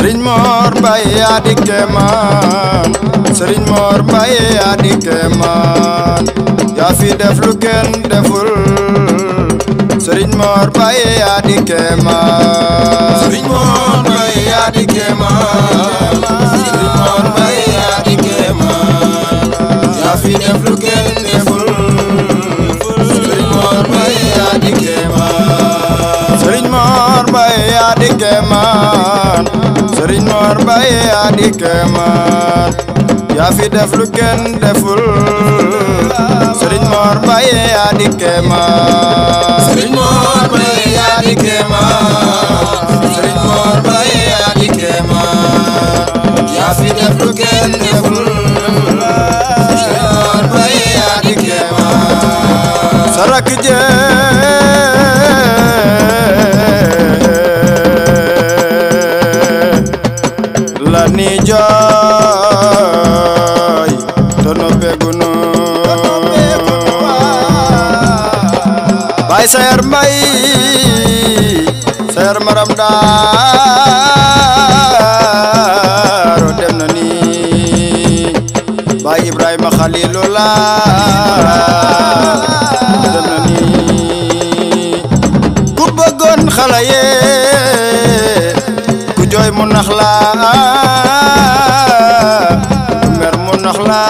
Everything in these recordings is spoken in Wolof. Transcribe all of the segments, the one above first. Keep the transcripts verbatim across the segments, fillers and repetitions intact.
Serigne Mor Mbaye yaa di kéemaan Serigne Mor Mbaye yaa di kéemaan yaa fi def lu kenn deful Serigne Mor Mbaye yaa di kéemaan Serigne Mor Mbaye yaa di kéemaan Serigne Mor Mbaye yaa di kéemaan yaa fi def lu kenn deful Serigne Mor Mbaye yaa di kéemaan Serigne Mor Mbaye yaa di kéemaan Serigne Mor Mbaye yaa di kéemaan yaa fi def lu kenn deful Serigne Mor Mbaye yaa di kéemaan Serigne Mor Mbaye yaa di kéemaan Serigne Mor Mbaye yaa di kéemaan yaa fi def lu kenn deful Serigne Mor Mbaye yaa di kéemaan sarak la ni jooy tono begunu Baay Sayar Mbay Sayar Maram Daaro dem na ni Baay Ibrahima Khalilullah dem na ni ku bëggoon xale ye ku jooy mu nax la ku mer mu nax la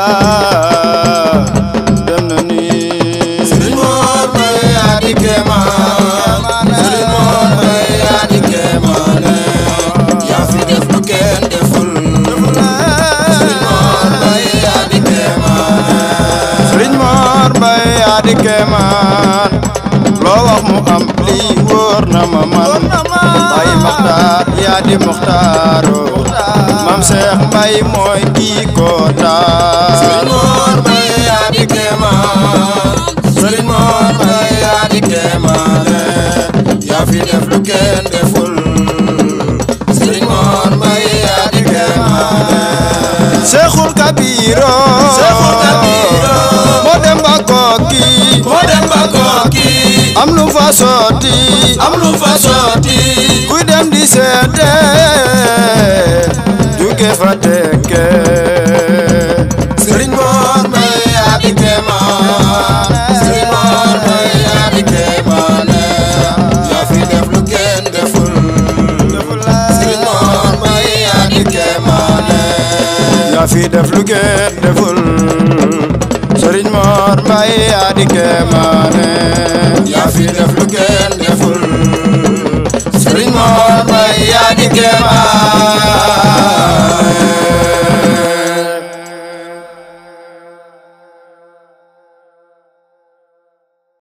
dem na ni Serigne Mor Mbaye yaa di kéemaan Serigne Mor Mbaye yaa di kéemaan yaa fi def lu kenn deful Serigne Mor Mbaye yaa di kéemaan Serigne Mor Mbaye yaa di kéemaan loo wax mu am lii wóor na ma man Baye Makhtar yaa di Muxtaaro Mam Cheikh Mbaye mooy kii ko taal Serigne Mor Mbaye yaa di kéemaan Serigne Mor Mbaye yaa di kéemaan yaa fi def lu kenn deful Serigne Mor Mbaye yaa di kéemaan Cheikhul Kabiro Cheikhul Kabiro moo dem ba Koki moo dem ba Koki am lu fa sotti am lu fa sotti kuy dem di seete juge fa tekke Serigne Mor Mbaye yaa di kéemaan Serigne Mor Mbaye yaa di kéemaan yaa fi def lu kenn deful Serigne Mor Mbaye yaa di kéemaan yaa fi def lu kenn deful Serigne Mor Mbaye yaa di kéemaan yaa fi def lu kenn deful Serigne Mor Mbaye yaa di kéemaan